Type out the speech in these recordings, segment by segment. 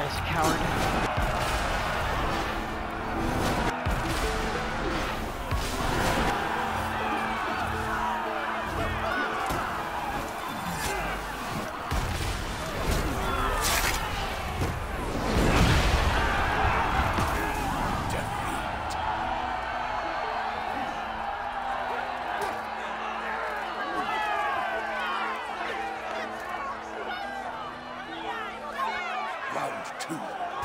guy's a coward. Round two.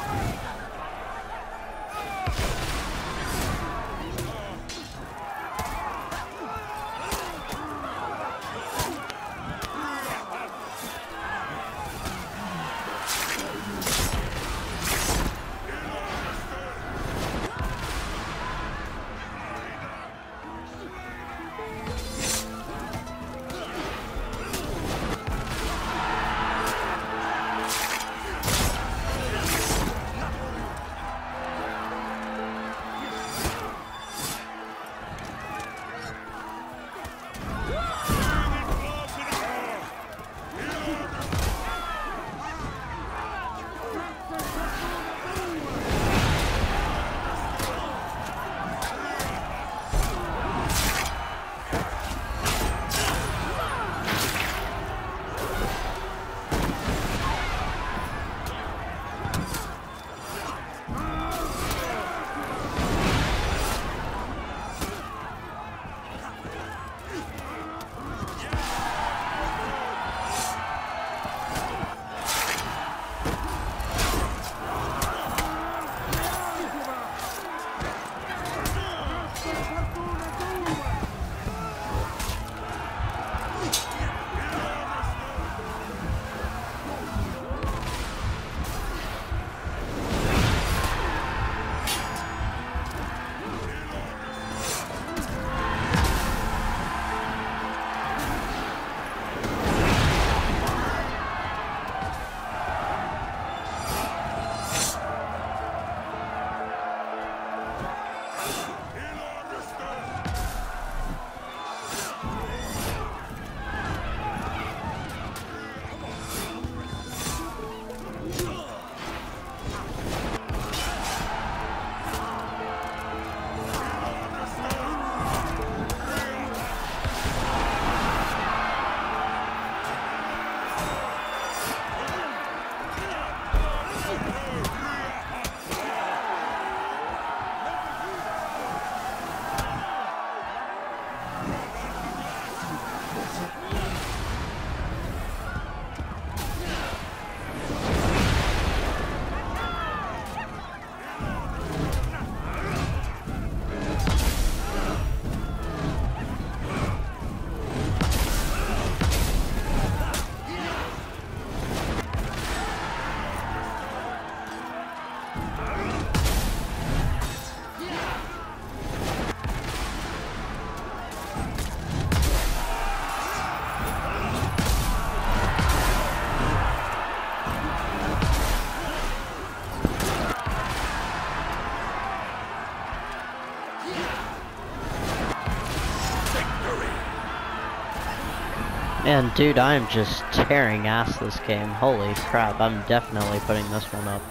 Man, dude, I am just tearing ass this game. Holy crap, I'm definitely putting this one up.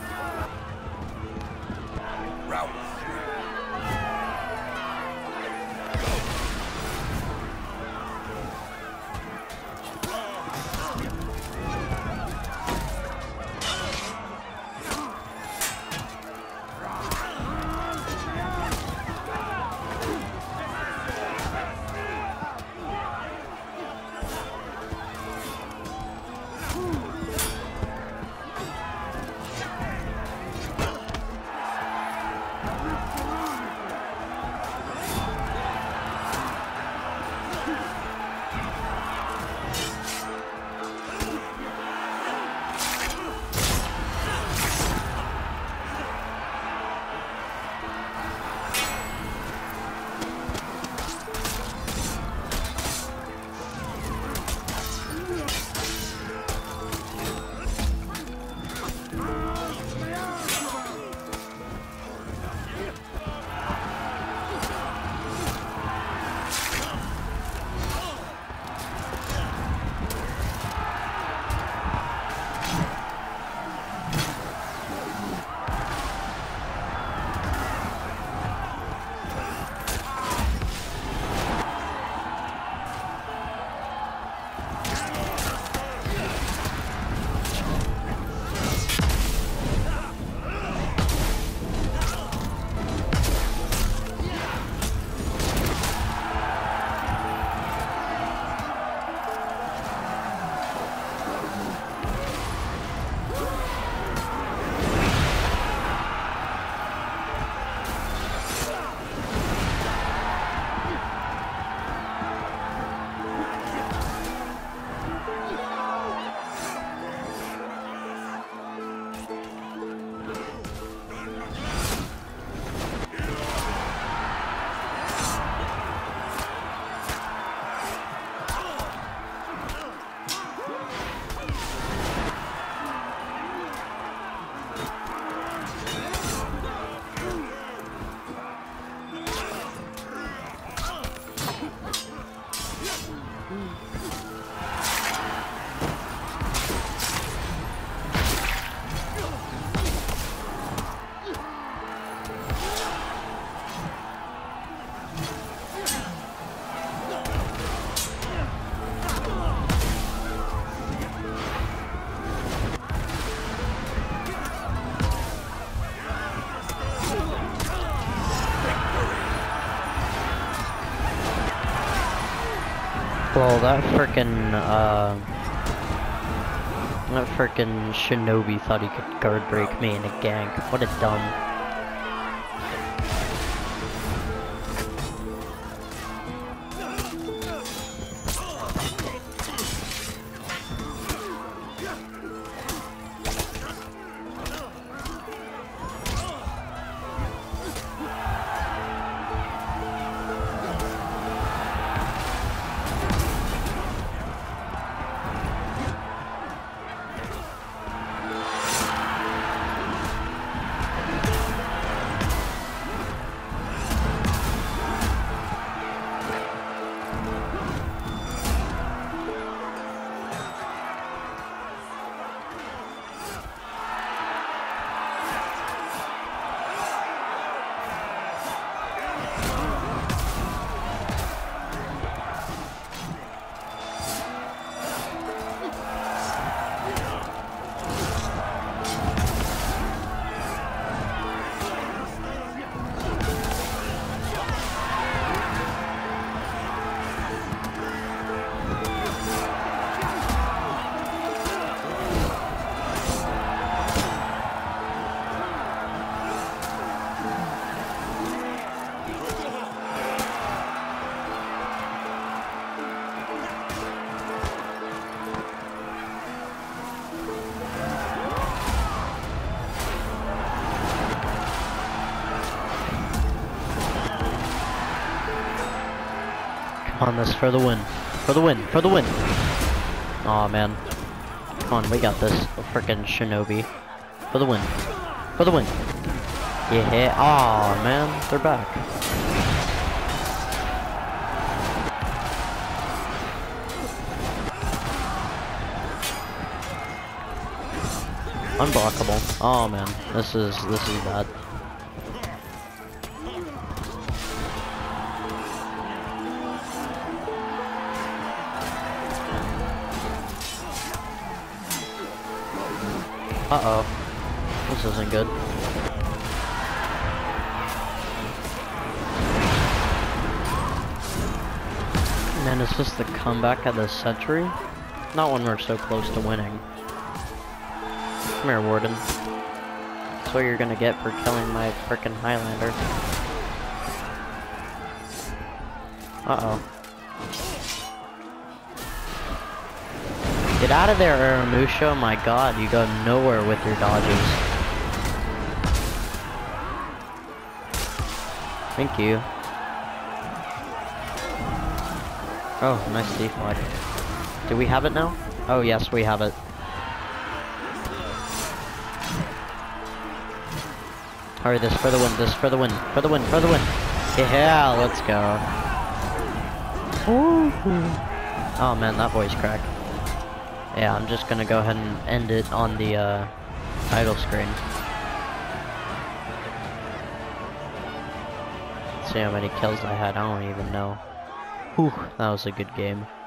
Round Well, that frickin' shinobi thought he could guard break me in a gank. What a dumb. On this for the win. For the win. For the win. Aw, man. Come on, we got this. Frickin' shinobi. For the win. For the win. Yeah. Aw, man. They're back. Unblockable. Oh, man. This is bad. Uh-oh. This isn't good. Man, is this the comeback of the century? Not when we're so close to winning. Come here, Warden. That's what you're gonna get for killing my frickin' Highlander. Uh-oh. Get out of there, Aramusha. My god, you go nowhere with your dodges. Thank you. Oh, nice deflag. Do we have it now? Oh, yes, we have it. Hurry, this for the win, this for the win, for the win, for the win. Yeah, let's go. Oh man, that voice crack. Yeah, I'm just gonna go ahead and end it on the title screen. See how many kills I had, I don't even know. Whew, that was a good game.